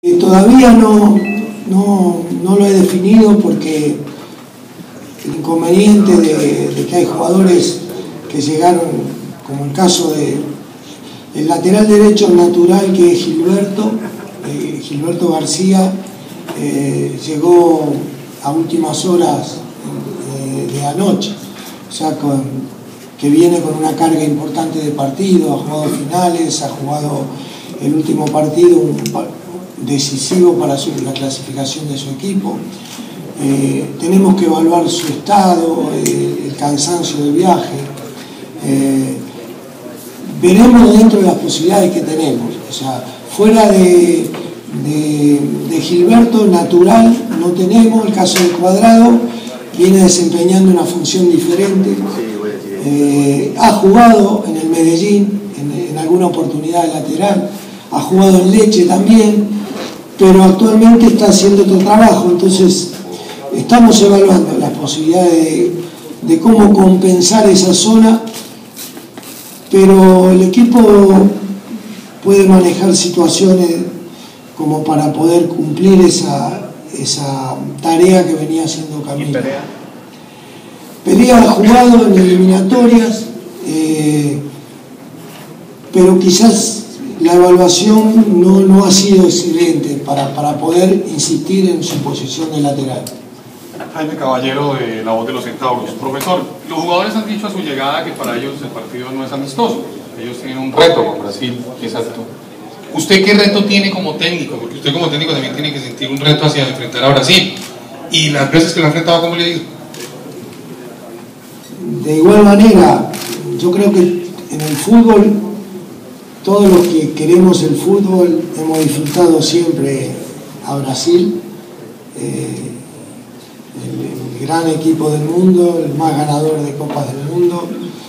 Todavía no lo he definido porque el inconveniente de que hay jugadores que llegaron, como el caso del lateral derecho natural que es Gilberto García, llegó a últimas horas de anoche, o sea, que viene con una carga importante de partido, ha jugado finales, ha jugado el último partido, decisivo para la clasificación de su equipo. Tenemos que evaluar su estado, el cansancio del viaje. Veremos dentro de las posibilidades que tenemos. O sea, fuera de Gilberto, natural, no tenemos. El caso de Cuadrado viene desempeñando una función diferente. Ha jugado en el Medellín, en alguna oportunidad de lateral. Ha jugado en Leche también, pero actualmente está haciendo otro trabajo. Entonces estamos evaluando las posibilidades de cómo compensar esa zona, pero el equipo puede manejar situaciones como para poder cumplir esa tarea que venía haciendo Camilo. Pelea ha jugado en eliminatorias, pero quizás la evaluación no ha sido excelente para poder insistir en su posición de lateral. Jaime Caballero, de La Voz de los Centauros. Profesor, los jugadores han dicho a su llegada que para ellos el partido no es amistoso. Ellos tienen un reto con Brasil. Exacto. ¿Usted qué reto tiene como técnico? Porque usted como técnico también tiene que sentir un reto hacia enfrentar a Brasil. Y las veces que lo ha enfrentado, ¿cómo le ha ido? De igual manera, yo creo que en el fútbol, todos los que queremos el fútbol hemos disfrutado siempre a Brasil, el gran equipo del mundo, el más ganador de copas del mundo,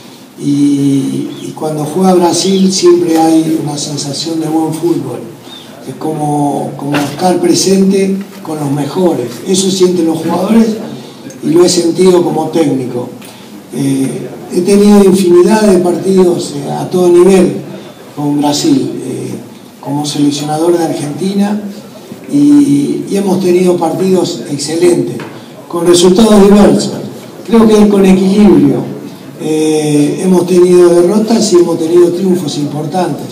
y cuando juega Brasil siempre hay una sensación de buen fútbol. Es como estar presente con los mejores. Eso sienten los jugadores y lo he sentido como técnico. He tenido infinidad de partidos a todo nivel con Brasil, como seleccionador de Argentina, y hemos tenido partidos excelentes, con resultados diversos, creo que con equilibrio. Hemos tenido derrotas y hemos tenido triunfos importantes.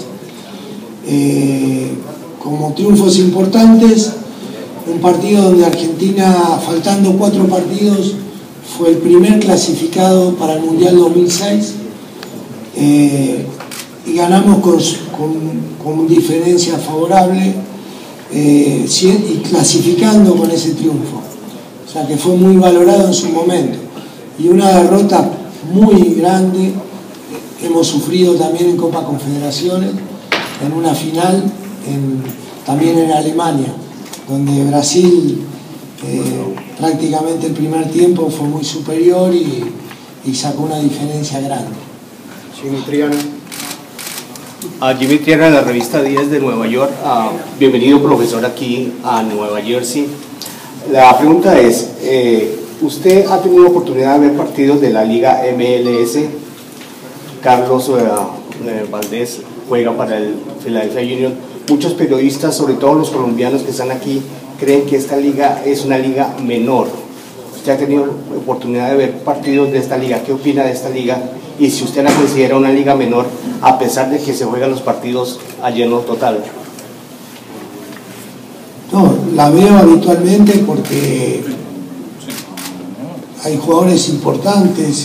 Como triunfos importantes, un partido donde Argentina, faltando 4 partidos, fue el primer clasificado para el Mundial 2006, y ganamos con diferencia favorable, y clasificando con ese triunfo. O sea que fue muy valorado en su momento. Y una derrota muy grande hemos sufrido también en Copa Confederaciones, en una final, también en Alemania, donde Brasil prácticamente el primer tiempo fue muy superior y sacó una diferencia grande. Jimmy Triana, de la revista 10 de Nueva York. Bienvenido, profesor, aquí a Nueva Jersey. La pregunta es, ¿usted ha tenido oportunidad de ver partidos de la Liga MLS? Carlos Valdés juega para el Philadelphia Union. Muchos periodistas, sobre todo los colombianos que están aquí, creen que esta liga es una liga menor. ¿Usted ha tenido oportunidad de ver partidos de esta liga? ¿Qué opina de esta liga? Y si usted la considera una liga menor, a pesar de que se juegan los partidos a lleno total. No, la veo habitualmente porque hay jugadores importantes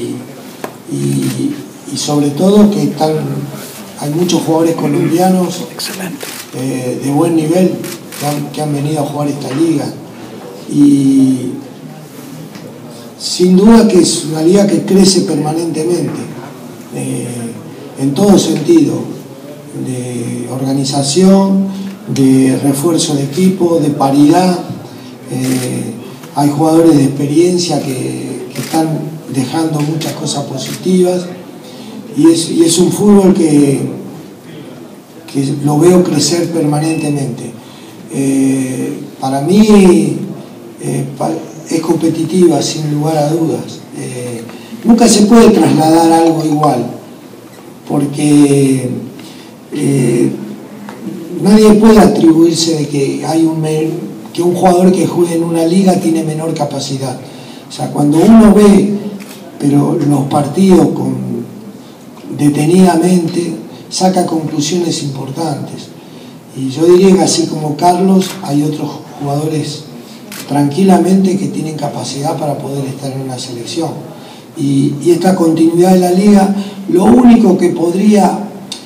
y sobre todo que hay muchos jugadores colombianos de buen nivel que han venido a jugar esta liga, y sin duda que es una liga que crece permanentemente, en todo sentido, de organización, de refuerzo de equipo, de paridad. Hay jugadores de experiencia que están dejando muchas cosas positivas, y es un fútbol que lo veo crecer permanentemente. Para mí es competitiva, sin lugar a dudas. Nunca se puede trasladar algo igual, porque nadie puede atribuirse de que que un jugador que juegue en una liga tiene menor capacidad. O sea, cuando uno ve los partidos detenidamente, saca conclusiones importantes. Y yo diría que así como Carlos, hay otros jugadores tranquilamente que tienen capacidad para poder estar en una selección. Y esta continuidad de la liga, lo único que podría,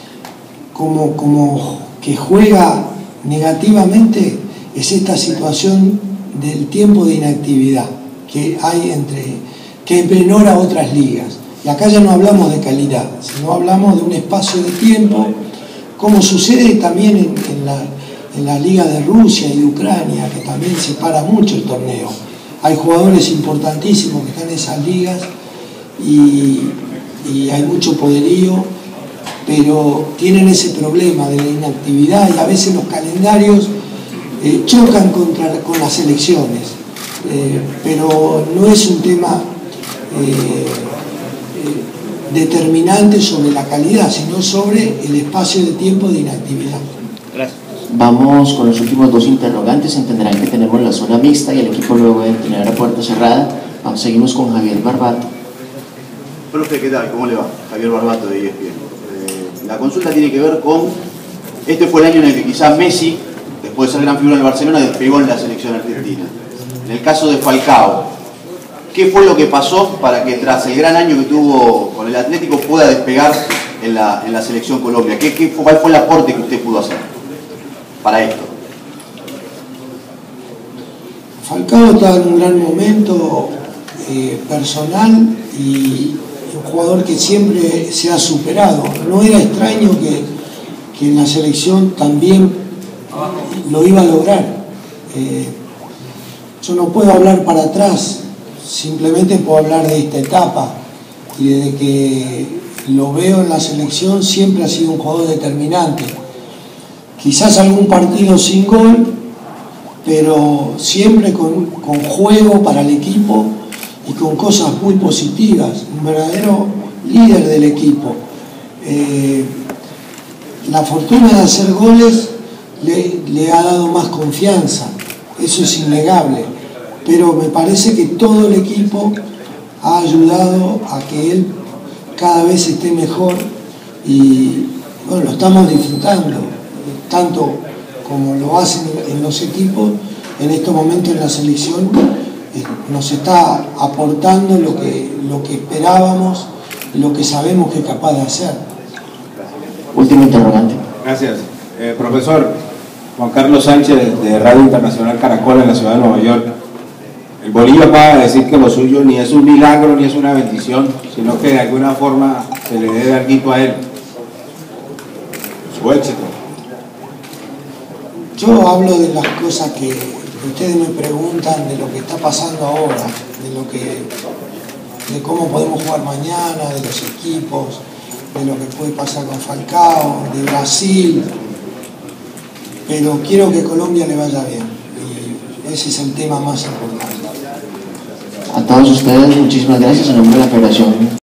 como que juega negativamente, es esta situación del tiempo de inactividad que hay que es menor a otras ligas. Y acá ya no hablamos de calidad, sino hablamos de un espacio de tiempo, como sucede también en la liga de Rusia y de Ucrania, que también separa mucho el torneo. Hay jugadores importantísimos que están en esas ligas y hay mucho poderío, pero tienen ese problema de la inactividad y a veces los calendarios chocan con las elecciones, pero no es un tema determinante sobre la calidad, sino sobre el espacio de tiempo de inactividad. Gracias. Vamos con los últimos dos interrogantes. Entenderán que tenemos la zona mixta y el equipo luego de tener a puerta cerrada. Seguimos con Javier Barbato. Profe, ¿qué tal? ¿Cómo le va? Javier Barbato de ESPN. La consulta tiene que ver con, este fue el año en el que quizás Messi, después de ser gran figura del Barcelona, despegó en la selección argentina. En el caso de Falcao, ¿qué fue lo que pasó para que tras el gran año que tuvo con el Atlético pueda despegar en la selección Colombia? ¿Cuál fue el aporte que usted pudo hacer para esto? Falcao está en un gran momento personal y un jugador que siempre se ha superado. No era extraño que en la selección también lo iba a lograr. Yo no puedo hablar para atrás, simplemente puedo hablar de esta etapa, y desde que lo veo en la selección siempre ha sido un jugador determinante. Quizás algún partido sin gol, pero siempre con juego para el equipo y con cosas muy positivas, un verdadero líder del equipo. La fortuna de hacer goles le ha dado más confianza, eso es innegable, pero me parece que todo el equipo ha ayudado a que él cada vez esté mejor y bueno, lo estamos disfrutando, tanto como lo hacen en los equipos, en estos momentos en la selección nos está aportando lo que esperábamos, lo que sabemos que es capaz de hacer. Último interrogante. Gracias. Profesor Juan Carlos Sánchez, de Radio Internacional Caracol en la ciudad de Nueva York. El Bolívar va a decir que lo suyo ni es un milagro ni es una bendición, sino que de alguna forma se le debe algo a él. Su éxito. Yo hablo de las cosas que ustedes me preguntan, de lo que está pasando ahora, de cómo podemos jugar mañana, de los equipos, de lo que puede pasar con Falcao, de Brasil, pero quiero que Colombia le vaya bien y ese es el tema más importante. A todos ustedes, muchísimas gracias en nombre de la Federación